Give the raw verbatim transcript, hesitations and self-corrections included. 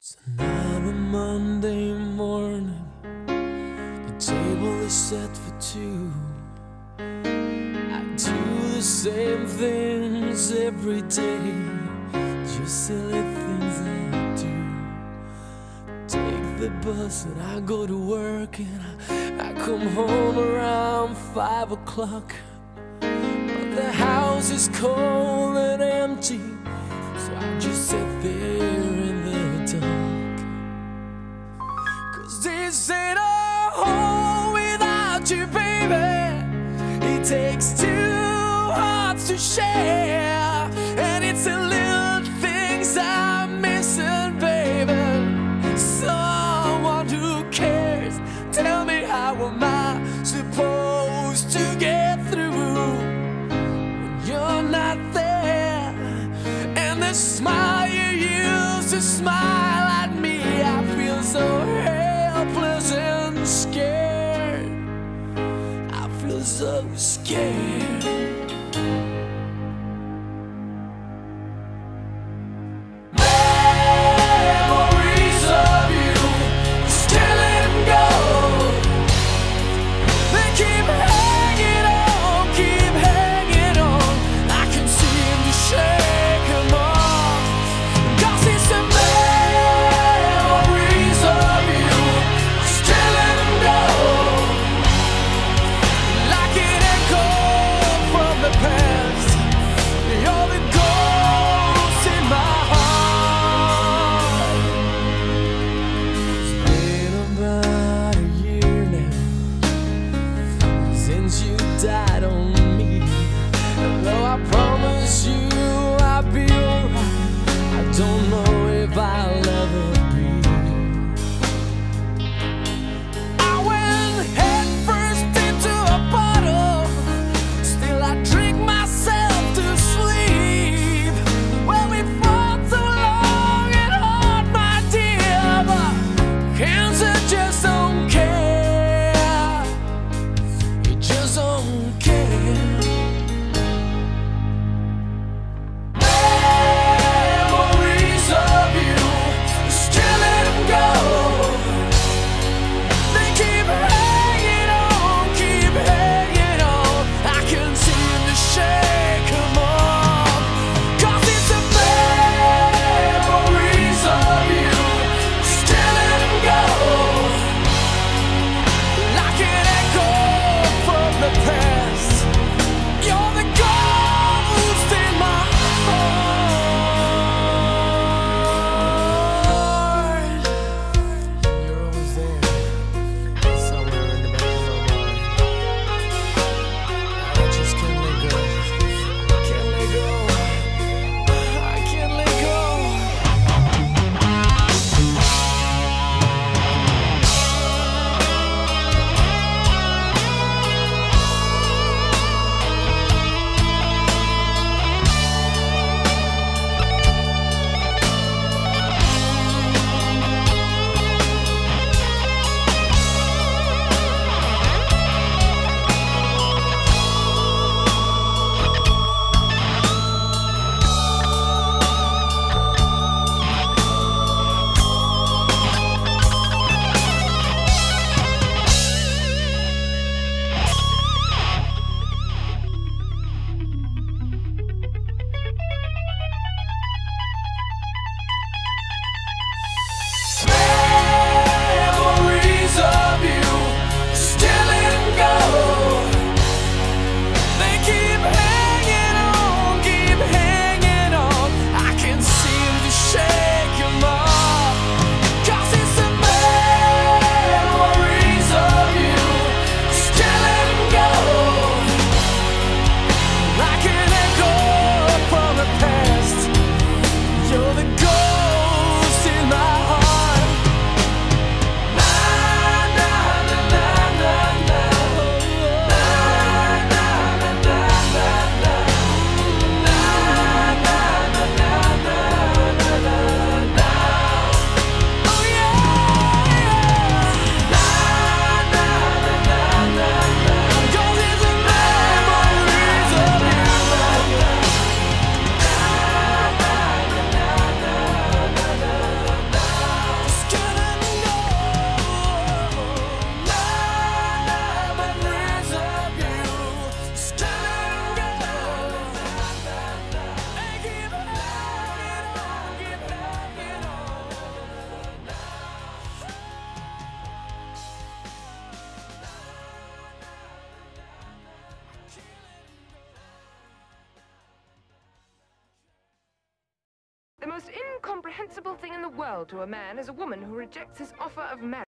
Another Monday morning, the table is set for two. I do the same things every day, just silly things I do. Take the bus and I go to work, and I, I come home around five o'clock. But the house is cold and empty, so I just sit there in the dark. Cause this ain't a home without you, baby. It takes two hearts to share, and it's the little things I'm missing, baby. Someone who cares. Tell me, how am I supposed to get through when you're not there? And the smile you used to smile at me, I feel so helpless and scared. I feel so scared. Memories of you still in gold. They keep hanging on, keep hanging on. I can't seem to shake them off. Cause it's the memories of you still in gold. Like an echo most incomprehensible thing in the world to a man is a woman who rejects his offer of marriage.